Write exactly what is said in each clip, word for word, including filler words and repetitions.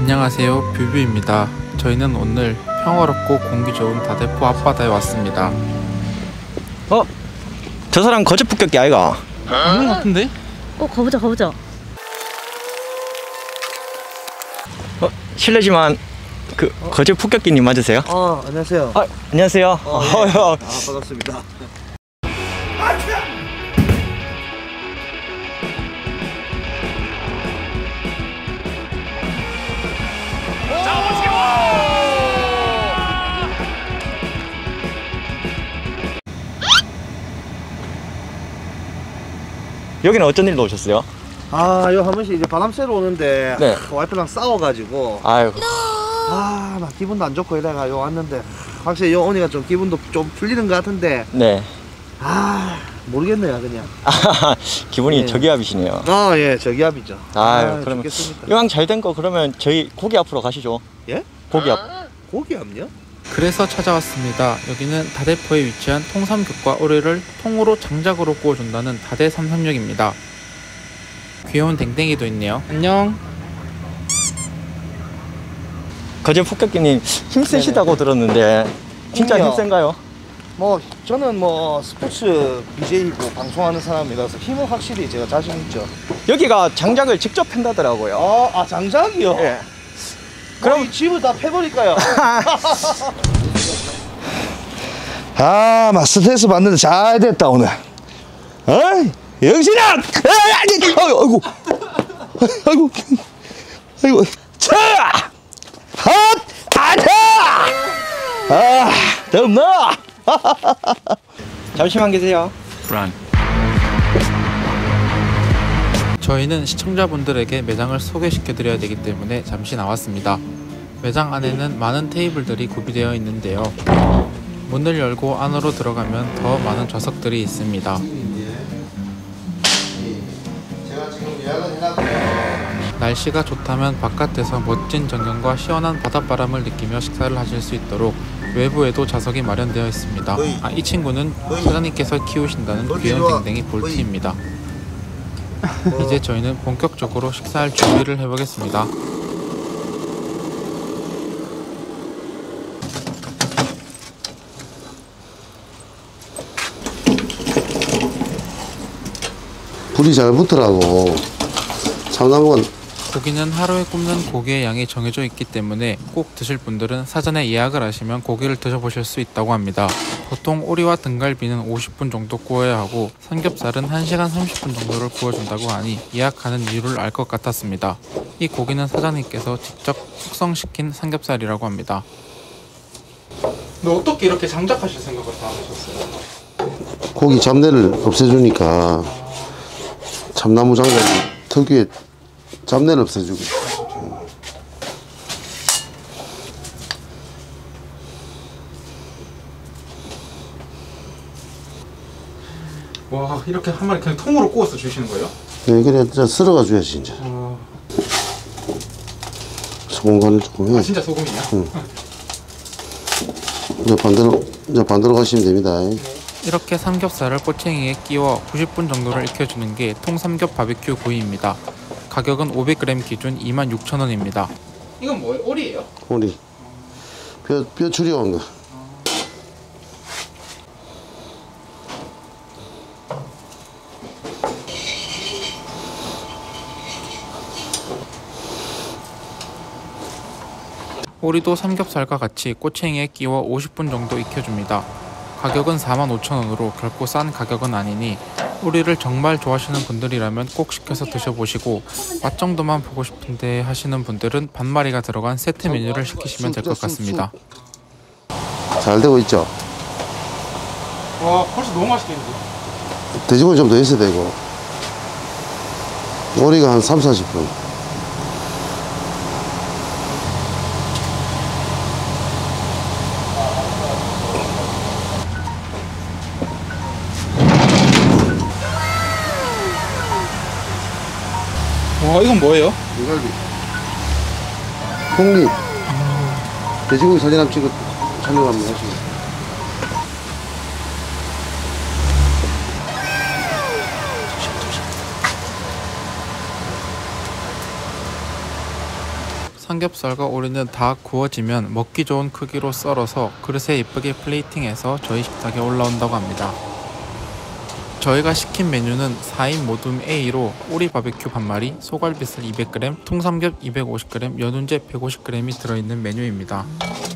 안녕하세요, 뷰뷰입니다. 저희는 오늘 평화롭고 공기 좋은 다대포 앞바다에 왔습니다. 어? 저 사람 거제 폭격기 아이가? 아닌 것 같은데? 어, 가보자 가보자. 어? 실례지만 그 어? 거제 폭격기님 맞으세요? 아, 안녕하세요. 아, 안녕하세요. 어, 예. 어, 아, 반갑습니다. 여기는 어쩐 일로 오셨어요? 아, 요 한 번씩 이제 바람 쐬러 오는데 네. 아, 와이프랑 싸워가지고 아유. 아, 막 기분도 안 좋고 이래가 요 왔는데 확실히 요 오니까 좀 기분도 좀 풀리는 것 같은데 네. 아, 모르겠네요 그냥. 아, 기분이 네. 저기압이시네요. 아, 예, 저기압이죠. 아유, 아, 그러면 죽겠습니까. 이왕 잘 된 거 그러면 저희 고기 앞으로 가시죠. 예? 고기 앞. 고기압요? 그래서 찾아왔습니다. 여기는 다대포에 위치한 통삼겹과 오리를 통으로 장작으로 구워준다는 다대 삼삼육입니다. 귀여운 댕댕이도 있네요. 안녕. 거제 폭격기님 힘세시다고 들었는데 진짜 힘이요. 힘센가요? 뭐 저는 뭐 스포츠 비제이고 방송하는 사람이라서 힘은 확실히 제가 자신 있죠. 여기가 장작을 직접 팬다더라고요. 아, 아 장작이요? 예. 그럼 그럼- 이 집을 다 패버릴까요? 아, 막 스트레스 받는데 잘 됐다 오늘. 어이, 영신아! 아니, 아이고, 아이고, 아이고, 차! 헛! 아차! 아, 덥나? 잠시만 계세요. 저희는 시청자분들에게 매장을 소개시켜드려야 되기 때문에 잠시 나왔습니다. 매장 안에는 많은 테이블들이 구비되어 있는데요. 문을 열고 안으로 들어가면 더 많은 좌석들이 있습니다. 날씨가 좋다면 바깥에서 멋진 전경과 시원한 바닷바람을 느끼며 식사를 하실 수 있도록 외부에도 좌석이 마련되어 있습니다. 아, 이 친구는 사장님께서 키우신다는 귀여운 댕댕이 볼티입니다. 이제 저희는 본격적으로 식사할 준비를 해보겠습니다. 불이 잘 붙더라고. 참나무가 고기는 하루에 굽는 고기의 양이 정해져 있기 때문에 꼭 드실 분들은 사전에 예약을 하시면 고기를 드셔보실 수 있다고 합니다. 보통 오리와 등갈비는 오십 분 정도 구워야 하고 삼겹살은 한 시간 삼십 분 정도를 구워준다고 하니 예약하는 이유를 알 것 같았습니다. 이 고기는 사장님께서 직접 숙성시킨 삼겹살이라고 합니다. 근데 어떻게 이렇게 장작하실 생각을 다 하셨어요? 고기 잡내를 없애주니까 참나무 장작이 특유의 잡내를 없애주고. 와, 이렇게 한 마리 그냥 통으로 구워서 주시는 거예요? 네, 그래 진짜 썰어가 줘야지 이제. 어... 소금 간을 조금 해. 아, 진짜 소금이냐? 응. 이제 반대로 이제 반대로 가시면 됩니다. 이렇게 삼겹살을 꼬챙이에 끼워 구십 분 정도를 익혀주는 게 통삼겹 바비큐 구이입니다. 가격은 오백 그램 기준 이만 육천 원입니다. 이건 뭐예요? 오리예요? 우리 뼈, 뼈 줄여온 거. 오리도 삼겹살과 같이 꼬챙이에 끼워 오십 분 정도 익혀줍니다. 가격은 사만 오천 원으로 결코 싼 가격은 아니니 오리를 정말 좋아하시는 분들이라면 꼭 시켜서 드셔보시고 맛 정도만 보고 싶은데 하시는 분들은 반마리가 들어간 세트 메뉴를 시키시면 될 것 같습니다. 잘 되고 있죠. 와, 벌써 너무 맛있겠는데? 돼지고기 좀 더 있어야 되고. 오리가 한 삼, 사십 분. 와, 이건 뭐예요? 대갈비. 홍리. 돼지고기 사진 한번 찍어 촬영 한번 하시고. 삼겹살과 오리는 다 구워지면 먹기 좋은 크기로 썰어서 그릇에 예쁘게 플레이팅해서 저희 식탁에 올라온다고 합니다. 저희가 시킨 메뉴는 사 인 모둠 A로 오리 바베큐 반마리, 소갈비슬 이백 그램, 통삼겹 이백오십 그램, 연운제 백오십 그램이 들어있는 메뉴입니다.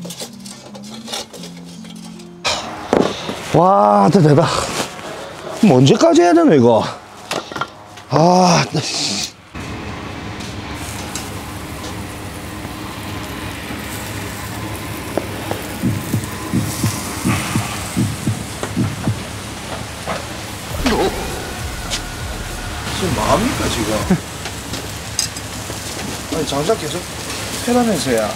와, 대단하다. 뭐 언제까지 해야 되나 이거? 아, 지금 뭐합니까 지금? 아니 장작 계속 패라면서야.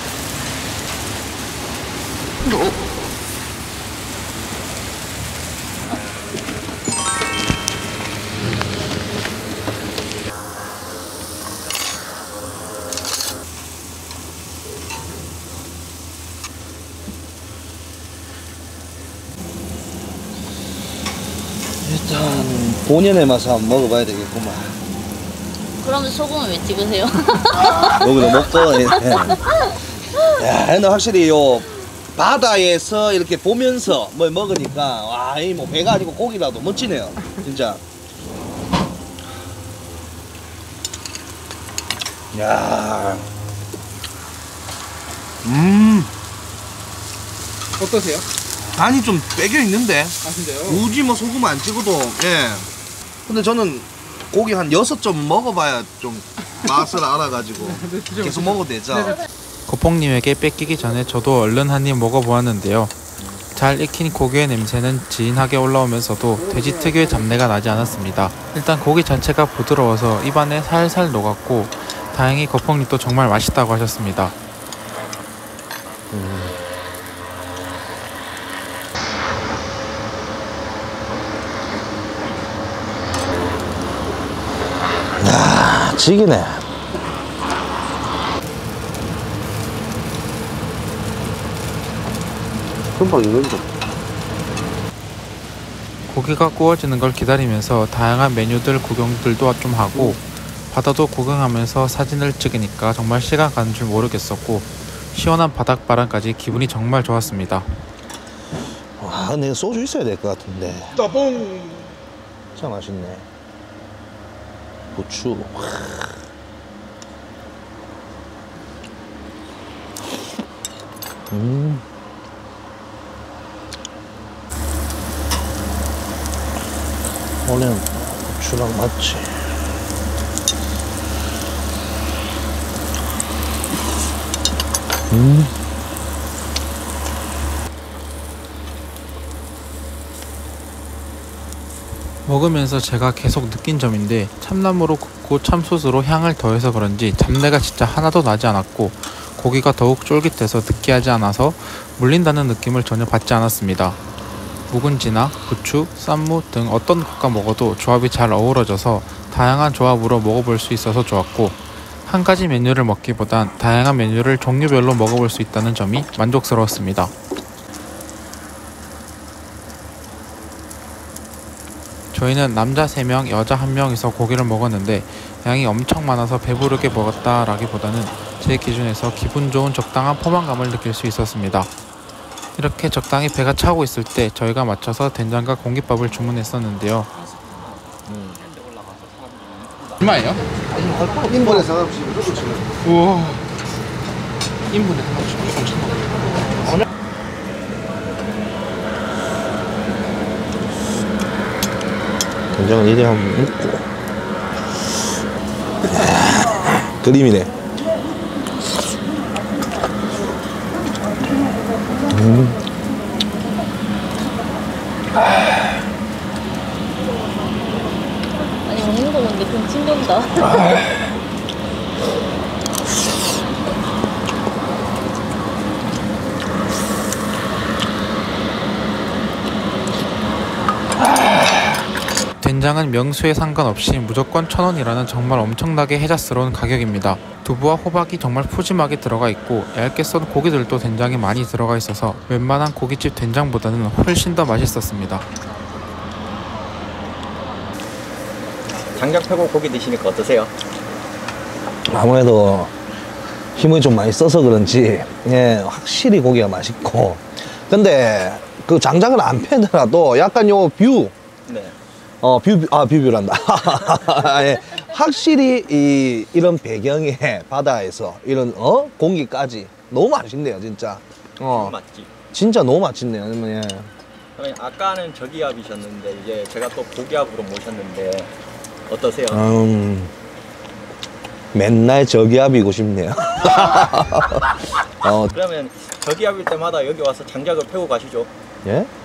일단 본연의 맛을 한번 먹어봐야 되겠구만. 그러면 소금은 왜 찍으세요? 여기도 먹고. 야, 근데 확실히 요 바다에서 이렇게 보면서 뭘 먹으니까 와, 이 뭐 배가 아니고 고기라도 멋지네요, 진짜. 야, 음, 어떠세요? 간이 좀 빼겨 있는데. 아 진짜요? 굳이 뭐 소금 안 찍어도, 예. 근데 저는 고기 한 여섯 점 먹어봐야 좀 맛을 알아가지고 계속 먹어도 되죠. 거폭님에게 뺏기기 전에 저도 얼른 한 입 먹어보았는데요. 잘 익힌 고기의 냄새는 진하게 올라오면서도 돼지 특유의 잡내가 나지 않았습니다. 일단 고기 자체가 부드러워서 입안에 살살 녹았고 다행히 거폭님도 정말 맛있다고 하셨습니다. 음. 야, 지기네. 금방 익는다. 고기가 구워지는 걸 기다리면서 다양한 메뉴들 구경들도 좀 하고 바다도 구경하면서 사진을 찍으니까 정말 시간 가는 줄 모르겠었고 시원한 바닥바람까지 기분이 정말 좋았습니다. 와, 근데 소주 있어야 될 것 같은데. 따봉. 진짜 맛있네. 고추. 음. 원래는 고추랑 맞지. 음. 먹으면서 제가 계속 느낀 점인데 참나무로 굽고 참소스로 향을 더해서 그런지 잡내가 진짜 하나도 나지 않았고 고기가 더욱 쫄깃해서 느끼하지 않아서 물린다는 느낌을 전혀 받지 않았습니다. 묵은지나 부추, 쌈무 등 어떤 것과 먹어도 조합이 잘 어우러져서 다양한 조합으로 먹어볼 수 있어서 좋았고 한 가지 메뉴를 먹기보단 다양한 메뉴를 종류별로 먹어볼 수 있다는 점이 만족스러웠습니다. 저희는 남자 세 명, 여자 한 명이서 고기를 먹었는데 양이 엄청 많아서 배부르게 먹었다 라기보다는 제 기준에서 기분 좋은 적당한 포만감을 느낄 수 있었습니다. 이렇게 적당히 배가 차고 있을 때 저희가 맞춰서 된장과 공깃밥을 주문했었는데요. 얼마예요? 인분에 상관없이 무조건 치는. 우와, 인분에 상관없이 무조건 천 원. 된장은 이래 한번 먹고. 그림이네. 음. 아니 먹는 거 보는데 군침 돈다. 된장은 명수에 상관없이 무조건 천 원이라는 정말 엄청나게 혜자스러운 가격입니다. 두부와 호박이 정말 푸짐하게 들어가 있고 얇게 썬 고기들도 된장이 많이 들어가 있어서 웬만한 고깃집 된장보다는 훨씬 더 맛있었습니다. 장작 펴고 고기 드시니까 어떠세요? 아무래도 힘을 좀 많이 써서 그런지 예 확실히 고기가 맛있고 근데 그 장작을 안 패더라도 약간 요 뷰 네. 어, 뷰, 아, 뷰뷰란다. 예, 확실히 이, 이런 배경에 바다에서 이런, 어? 공기까지 너무 맛있네요, 진짜. 어, 맞지. 진짜 너무 맛있네요. 예. 그러면 아까는 저기압이셨는데 이제 제가 또 고기압으로 모셨는데 어떠세요? 음, 맨날 저기압이고 싶네요. 어, 그러면 저기압일 때마다 여기 와서 장작을 패고 가시죠. 예?